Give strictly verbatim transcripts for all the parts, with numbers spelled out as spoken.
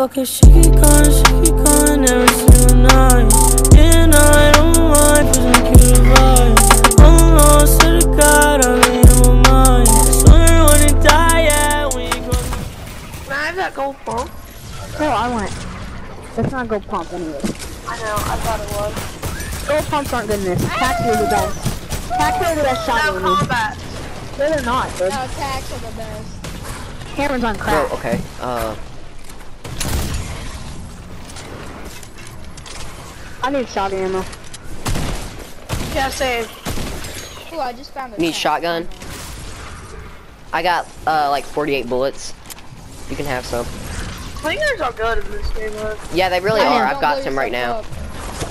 Okay, she keep going, she keep going every single night. And I don't mind, feeling cute vibe. I'm lost to the God, I'm in my mind. Swear I wouldn't die, yeah, when you cross my... Can I have that gold pump? No, I want it. It's not gold pump anyway. I know, I thought it was. Gold pumps aren't good in this. Attacks are the best. Attacks are the best shot No in this. combat. No, they're not, dude. No, attacks are the best. Cameron's on crack. Oh, okay. Uh. I need shot ammo. Yeah, same. Ooh, I just found a Need tank. shotgun? I got uh like forty-eight bullets. You can have some. Slingers are good in this game, though. Yeah, they really Yeah, are. don't I've got blow some right now. yourself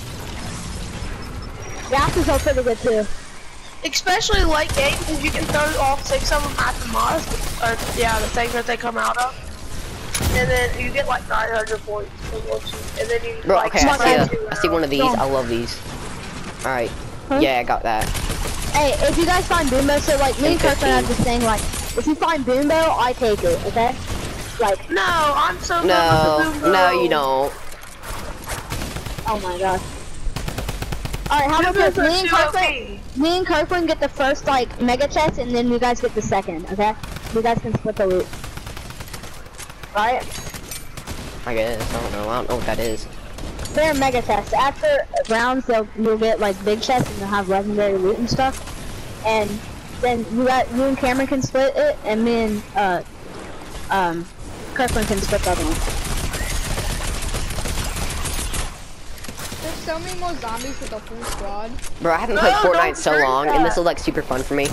up. Gases are pretty good too. Especially late game, because you can throw all six of them at the moss, or yeah, the thing that they come out of. And then you get like nine hundred points. And then you Bro, like okay, I see, a, two I see one of these. I love these. Alright. Huh? Yeah, I got that. Hey, if you guys find Boombo, so like me and Kirkland have this thing like, if you find Boombo, I take it, okay? Like, No, I'm so No, good with the no, Boombo. you don't. oh my gosh. Alright, how about this? Boombo's Me and too O Kirkland, P. me and Kirkland get the first like mega chest, and then you guys get the second, okay? You guys can split the loot. Alright? I guess. I don't know. I don't know what that is. They're mega chests. After rounds, they'll you'll get like big chests, and they'll have legendary loot and stuff. And then you got you and Cameron can split it, and me and uh um Kirkland can split the other one. There's so many more zombies with a full squad. Bro, I haven't played No, Fortnite don't so drink long, and this that. is like super fun for me.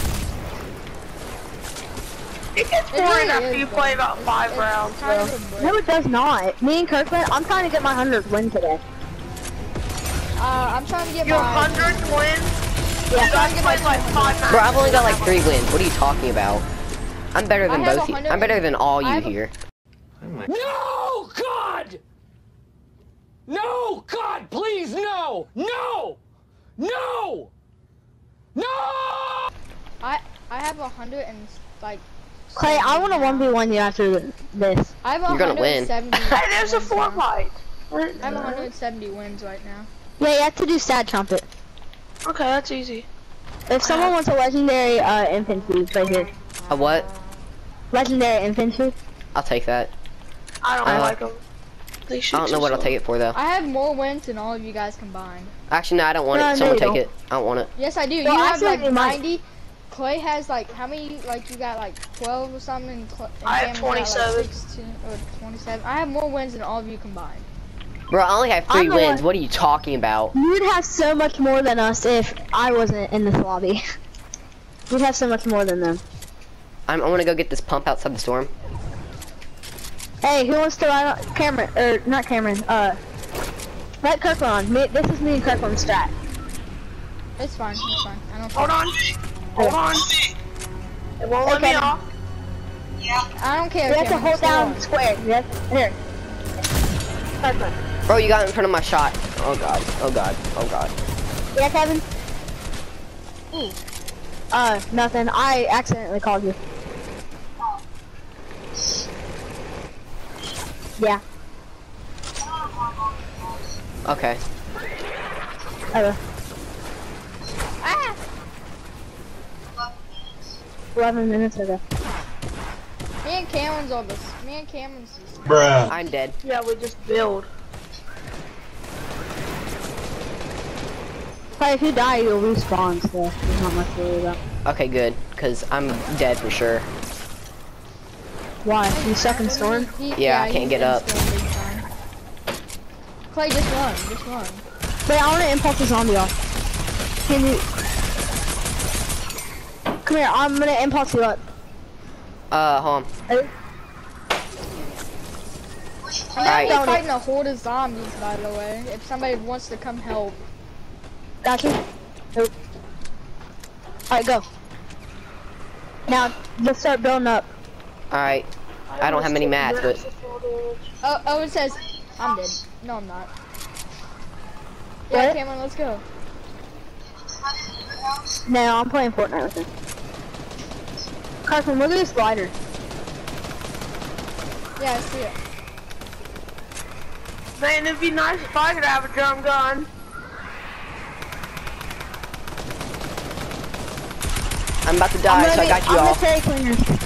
It gets It boring really after is, you though. play about five It's rounds, kind though. of a No, break. it does not. Me and Kirkland, I'm trying to get my hundredth win today. Uh, I'm trying to get Your my... hundredth win? Yeah. You guys played like five Bro, I've only got like matches. three wins. What are you talking about? I'm better than I have both you. a hundred I'm better than all I you have a- here. No, God! No, God, please, no! No! No! No! I I have a hundred and like... Clay, I want to one v one you after this. I have a You're gonna hundred win. and seventy Hey, there's a wins now. Forkknife. I have one hundred seventy wins right now. Yeah, you have to do sad trumpet. Okay, that's easy. If someone wants a legendary uh infantry, it's right here. A what? Legendary infantry. I'll take that. I don't Uh, like them. They shoot I don't know too what I'll slow. take it for though. I have more wins than all of you guys combined. Actually, no, I don't want No, it. no, Someone you take don't. it. I don't want it. Yes, I do. Well, you I have said like you might. ninety. Clay has like how many? Like you got like twelve or something. And Cl and I have Cameron's got, twenty-seven. Like, sixteen or twenty-seven. I have more wins than all of you combined. Bro, I only have three I'm the wins. one- What are you talking about? You'd have so much more than us if I wasn't in this lobby. You'd have so much more than them. I'm, I'm gonna go get this pump outside the storm. Hey, who wants to ride on Cameron? Or not Cameron? Uh, let Kirkland on. Me, this is me and Kirkland's strat. It's fine. It's fine. I don't. Hold care. on. Hold on. It won't let me Okay. off. I don't care. You have to Cameron, hold down just square. Yes. Here. Kirkland. Bro, you got in front of my shot. Oh god. Oh god. Oh god. Yeah, Kevin. Uh, nothing. I accidentally called you. Yeah. Okay. Okay. Ah! Eleven minutes ago. Me and Cameron's on this. Me and Cameron's. Bruh. I'm dead. Yeah, we just build. But if you die, you'll respawn, so there's not much to worry about. Okay, good. Cause I'm dead for sure. Why? You suck in storm? He, Yeah, I he's can't get in up. storm big time. Clay, just run. Just run. Wait, I want to impulse a zombie off. Can you? Come here. I'm gonna impulse you up. Uh, hold on. Ready? I'm gonna Alright. be fighting a horde of zombies, by the way. If somebody wants to come help. Got you. Nope. All right, go. Now let's start building up. Alright. I don't have many mats, but Oh, oh, it says I'm dead. No, I'm not. Yeah, What? Cameron, let's go. No, I'm playing Fortnite with him. Carson, look at this glider. Yeah, I see it. Man, it'd be nice if I could have a drum gun. I'm about to die, so I got you I'm off. gonna take cleaners.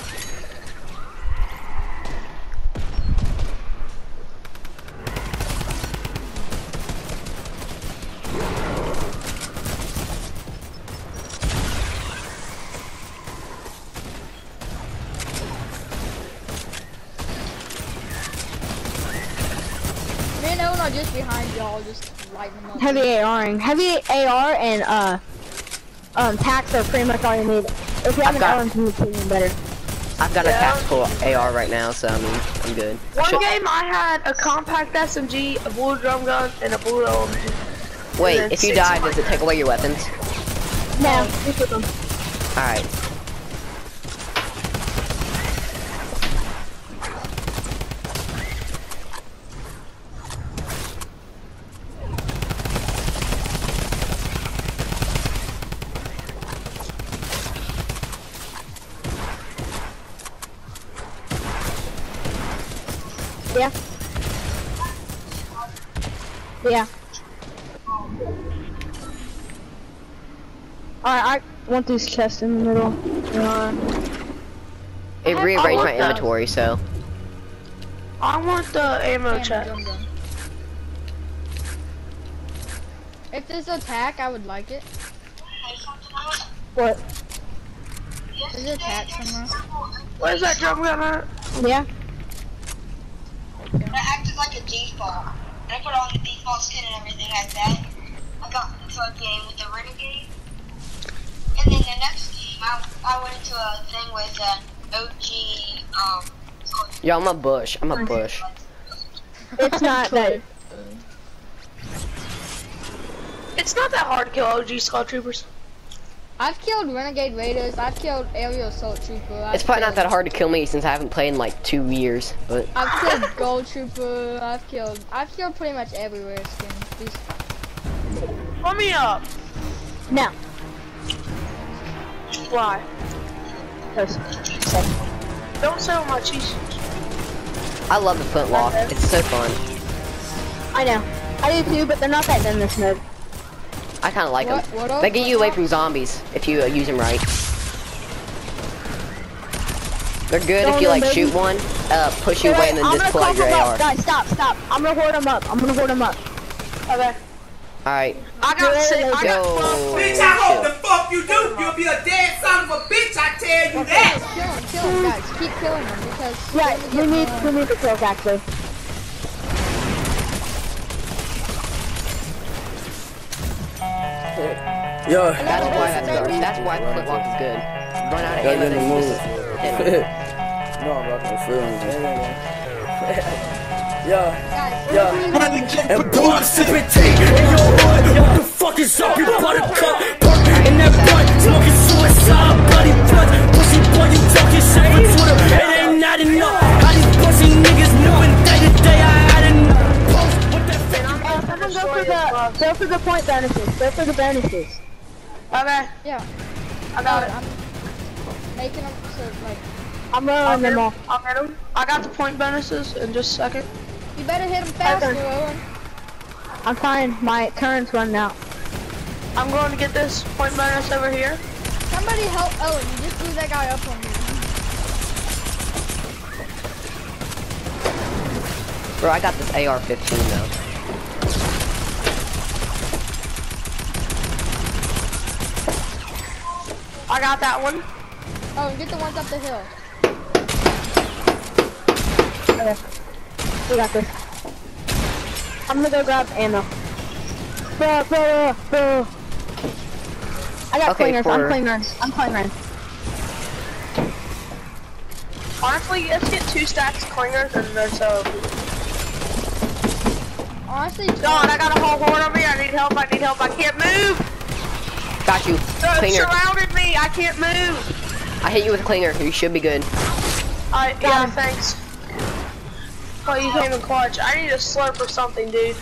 Me and Owen are just behind y'all, just lighting them up. Heavy ARing. Heavy A R and uh um tacs are pretty much all you need. If you have an got- L M G, it's even better. I've got a Yeah. tactical A R right now, so I mean, I'm good. I One should- game I had a compact S M G, a blue drum gun, and a blue L M G. Wait, then if you six die, of does it mine. take away your weapons? No, just with them. Alright. Yeah. Yeah. Alright, I want these chests in the middle. Uh, It have rearranged all my of those. inventory, so. I want the ammo Damn, chest. drum gun. If there's a tack, I would like it. what? Is there a tack somewhere? Where's that drum gun at? Yeah. It acted like a default. And I put on the default skin and everything like that. I got into a game with the Renegade. And then the next game, I, I went into a thing with uh, O G, um, Yo, I'm a bush. I'm a bush. It's not that. It's not that hard to kill O G Skull Troopers. I've killed Renegade Raiders, I've killed Aerial Assault Trooper. I've It's probably not killed- that hard to kill me since I haven't played in like two years, but. I've killed Gold Trooper, I've killed, I've killed pretty much everywhere skin. These, Pull me up. No. Why? Because- Don't sell my cheese. I love the flintlock. It's so fun. I know. I do too, but they're not that good in this mode. I kind of like What- them. what up, They get you what away up? from zombies if you uh, use them right. They're good Don't if you like remember- shoot one, uh, push you Okay, away, and then I'm just gonna pull out call your them A up. R. Guys, stop, stop. I'm gonna hoard them up. I'm gonna hoard them up. Okay. Alright. I got Where six. are I they? got Yo. twelve. Bitch, I hope the fuck you do. You'll be a dead son of a bitch, I tell you that. kill him, kill him guys, keep killing them because Yeah, then we get need more- we need the kills actually. Yo, That's why that's good. That's why the flintlock is good. Run out of Gotta ammo, get in the then mood. just hit 'em. no, I'm not gonna feel anything. Yeah, Guys, yeah. And boy, I'm sipping tea in your hood. What the fuck is up, you buttercup? Park in that butt, smoking suicide, bloody blood. Pussy boy, you talking shit for Twitter. It ain't not enough. How these pussy niggas knowing day to day I had enough. Post with that fake. Someone go for the go for the point bonuses. Go for the bonuses. Okay. yeah, I got it. I'm making them so like, I'm I'll rolling get them him. all. I'll get him. I got the point bonuses in just a second. you better hit them faster, Okay. Owen. I'm fine. My current's running out. I'm going to get this point bonus over here. Somebody help Owen, you just blew that guy up on me. Bro, I got this A R fifteen though. I got that one. Oh, get the ones up the hill. Okay. We got this. I'm gonna go grab ammo. Bro, bro, bro. I got Okay, clingers. for- I'm clingers. I'm clingers. Honestly, let's get two stacks of clingers and they're so. Honestly, God, I got a whole horde on me. I need help. I need help. I can't move. Got you. They've Clinger. surrounded me. I can't move. I hit you with a clinger. You should be good. I yeah, thanks. Oh, you came in clutch. I need a slurp or something, dude.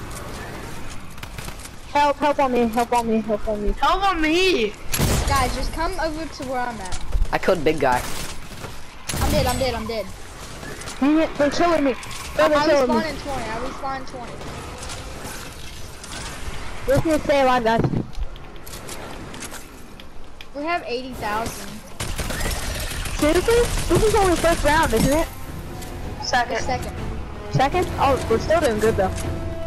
Help, help on me. Help on me. Help on me. Help on me. guys, just come over to where I'm at. I killed big guy. I'm dead, I'm dead, I'm dead. Dang it, they're killing me. Brother, I kill respawn me. in twenty. I respawn in twenty. We're just gonna stay alive, guys. We have eighty thousand. Seriously? This is only first round, isn't it? Second. Second. Second? Oh, we're still doing good though.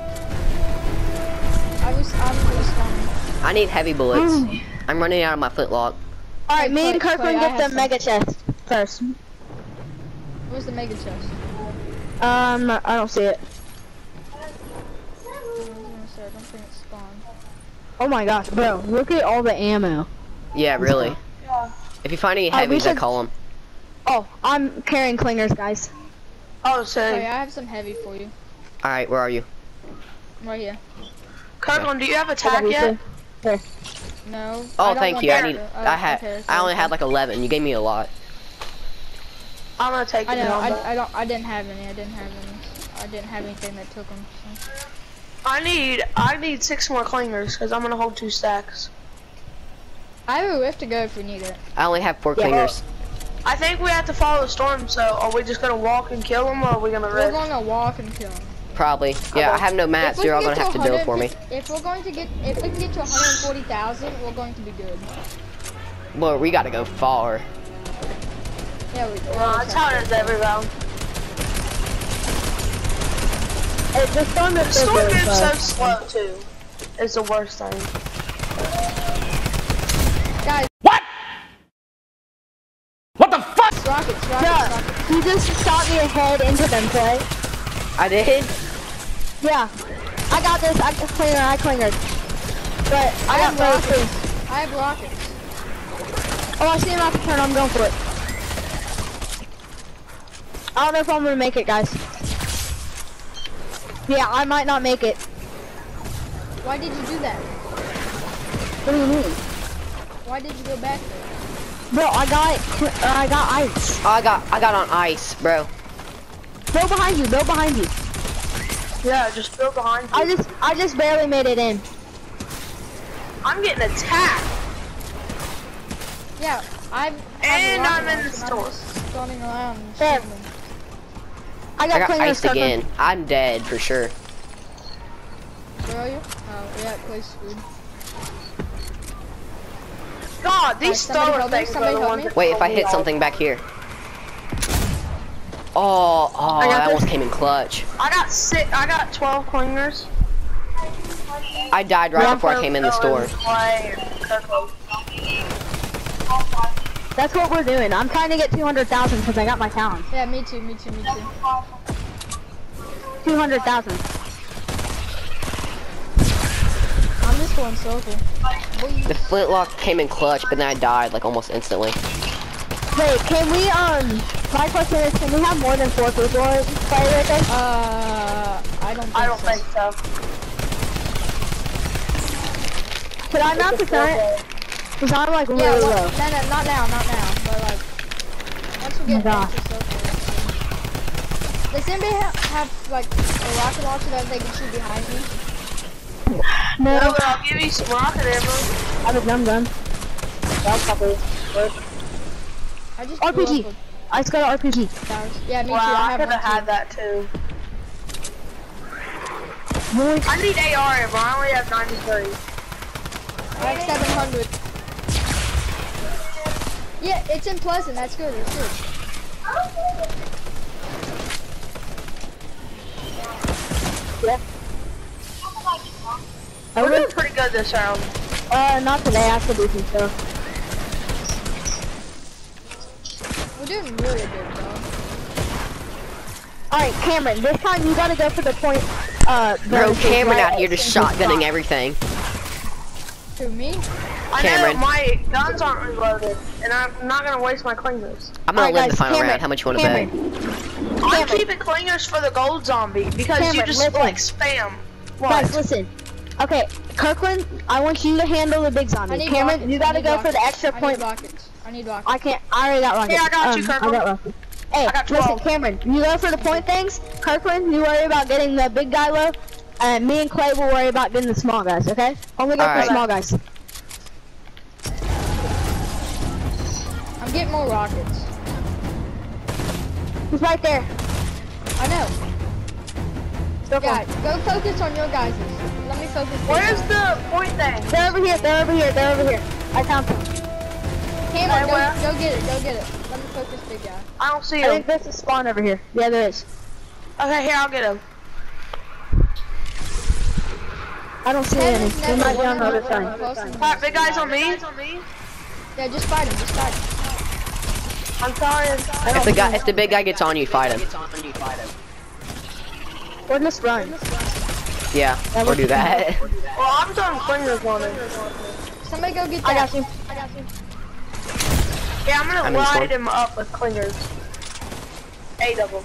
I was. I'm respawning. I need heavy bullets. Mm. I'm running out of my flintlock. All right, Hey, me and Clay, Kirkland Clay, I get the have mega chest first. Where's the mega chest? Um, I don't see it. I was gonna say, I don't think it's spawned. Oh my gosh, bro, look at all the ammo. Yeah, really. Yeah. If you find any Alright, we heavies, I should- call them. Oh, I'm carrying clingers, guys. Oh, Oh so yeah, I have some heavy for you. All right, where are you? Right here. Kirkland, do you have a I tag got you, yet? Here. No. Oh, I don't thank want you. I that. need. Oh, I had. okay, I only okay. had like eleven. You gave me a lot. I'm gonna take I it know. down. I, I don't. I didn't have any. I didn't have any. I didn't have anything that took them. So. I need I need six more clingers because I'm gonna hold two stacks. I have a rift to go if we need it. I only have four Yeah. clingers. I think we have to follow the storm. So are we just gonna walk and kill them, or are we gonna We're rift? going to walk and kill them. Probably. Yeah, I have no mats. If we You're all can gonna get have to build for me. one hundred fifty If we're going to get, if we can get to one hundred forty thousand, we're going to be good. Well, we gotta go far. Yeah, we. No, that's how it is every round. Hey, the storm The is so storm good, moves so but- slow too. It's the worst thing. Guys, What? What the fuck? rockets, rockets, Yeah, rockets. you just shot me ahead into them, Clay. I did. Yeah, I got this. I got clinger. I clingered. But I, I got have rockets. rockets. I have rockets. Oh, I see him out the turn. I'm going for it. I don't know if I'm gonna make it, guys. Yeah, I might not make it. Why did you do that? What do you mean? Why did you go back there? Bro, I got cl- uh, I got ice. Oh, I got. I got on ice, bro. Go behind you. Go behind you. Yeah, just go behind you. I just I just barely made it in. I'm getting attacked. Yeah, I'm. And I'm, I'm in the store. just running around. And There. shooting them. I I got, got clingers iced stuck in- again. I'm dead for sure. Where are you? Oh, yeah, place food. God, these somebody thrower help me, things are somebody the help ones me. that Wait, if kill I me hit all. something back here. Oh, oh, I got that this. almost came in clutch. I got six. I got twelve clingers. I died right One before I for came in the store. Dylan, Clay, and Kirkland. That's what we're doing. I'm trying to get two hundred thousand because I got my talent. Yeah, me too, me too, me too. two hundred thousand. I'm just going circle. The flintlock came in clutch, but then I died like almost instantly. Wait, can we um? My question is, can we have more than four people play with us? Uh, I don't think I don't so. think so. Could I not percent? Because I'm like really Yeah, low. well, no, no, not now, not now, but like, once we Oh my get gosh. past the circle. Does anybody ha have like a rocket launcher that they can shoot behind me? No, No, but I'll give you some rocket ammo. I have a dum dum. That'll probably work. I just R P blew G. up I just got an R P G. with towers. Yeah, me Wow, too. I I have could one have had too. that too. Boink. I need A R ammo. I only have ninety-three. I have seven hundred. Yeah, it's in Pleasant. That's good. It's good. Yeah. We're doing pretty good this round. Uh, not today. I have to do some stuff. We're doing really good, though. All right, Cameron. This time you gotta go for the point. Uh, Bro, bonuses, Cameron right? out here just shotgunning everything. Who, me? I Cameron. know my guns aren't reloaded, and I'm not gonna waste my clingers. I'm gonna Alright, win guys, the final Cameron, round. How much you want to bet? Cameron. I'm Cameron. keeping clingers for the gold zombie because you Cameron, just listen. like spam. What? Guys, listen. Okay, Kirkland, I want you to handle the big I zombie. need Cameron, rockets. you I gotta need go for the rockets. extra I point. need rockets. I need rockets. I can't. I already got rockets. Here, I got you, Um, Kirkland. I got rockets. Hey, I got listen, twelve. Cameron, you go for the point things. Kirkland, you worry about getting the big guy low, and me and Clay will worry about getting the small guys. Okay? Only go for Alright. small guys. I'm getting more rockets. He's right there. I know. Go Yeah, for it. go focus on your guys'. Let me focus. Where's the point thing? They're over here. They're over here. They're over here. I found them. Cameron, Hey, where? go, go get it. Go get it. Let me focus, big guy. I don't see I him. think there's a spawn over here. Yeah, there is. Okay, here, I'll get him. I don't see any. They might be on the other side. Alright, big guy's on me. Yeah, just fight him. Just fight him. I'm sorry. If the guy, if the big guy gets on you, fight him. Or just run. Yeah, or do that. Well, I'm throwing clingers on him. Somebody go get that. I got you. I got you. Yeah, I'm gonna I'm in this light one. him up with clingers. Eight of them.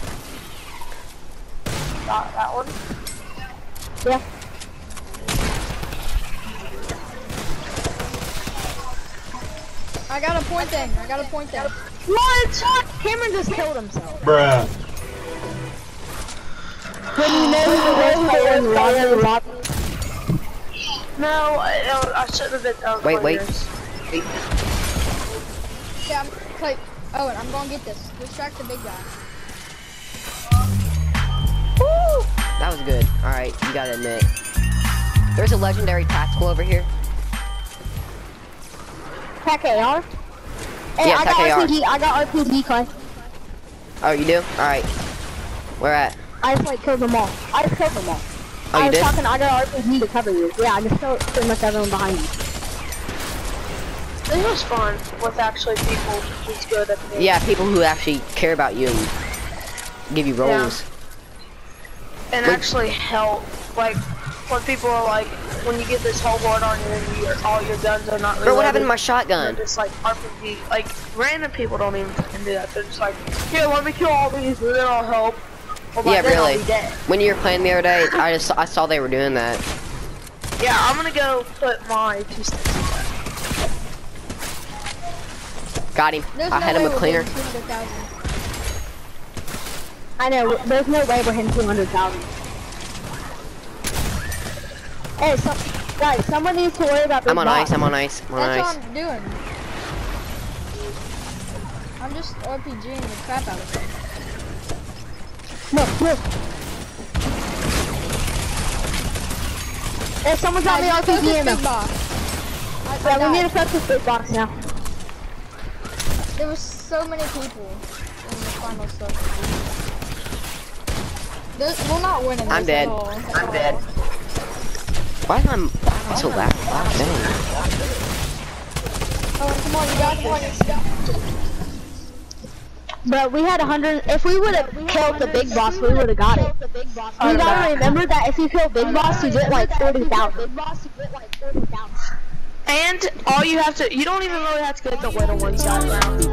Got that one. Yeah. I got a point thing. I got a point thing. What? Cameron just killed himself. Bruh. When you know the worst player in the lobby. No, I, I shouldn't have been throwing Wait, wait. clingers. Wait. Yeah, I'm like, Owen, I'm gonna get this. Distract the big guy. Woo! That was good. Alright, you gotta admit. There's a legendary tactical over here. Pack A R? Hey, Yeah, I Pack got A R. R P G. I got R P G, Clay. Oh, you do? Alright. Where at? I just like killed them all. I just killed them all. Oh, I you was did? talking, I got R P G to cover you. Yeah, I just killed pretty much everyone behind you. This was fun with actually people who's good at the game. Yeah, people who actually care about you and give you roles. And Wait. actually help. Like, when people are like, when you get this whole board on you and you, all your guns are not reloaded. Bro, what happened to my They're shotgun? just like R P G. Like, random people don't even fucking do that. They're just like, here, let me kill all these and then I'll help. Well, by Yeah, then I'll really. be dead. When you were playing the other day, I just I saw they were doing that. Yeah, I'm gonna go put my two sticks in there. Got him. There's I no had him way with we're cleaner. getting two hundred thousand. I know, there's no way we're hitting two hundred thousand. Hey, so, guys, someone needs to worry about this I'm on boss. ice. I'm on ice. I'm on That's ice. what I'm doing. I'm just RPGing the crap out of it. No, no. Hey, someone's on the Guys, R P G focus ammo. big boss. I, I Yeah, we died. need to focus big box now. There was so many people in the final stuff. There's, we're not winning this I'm dead. at all. I'm dead. Why am I, why am I so loud? Loud thing. Oh, come on, you got one. But we had a hundred. If we would have killed the big boss, we would have got it. You gotta remember that if you kill big boss, you get like forty thousand. And all you have to, you don't even really have to get the little ones down now.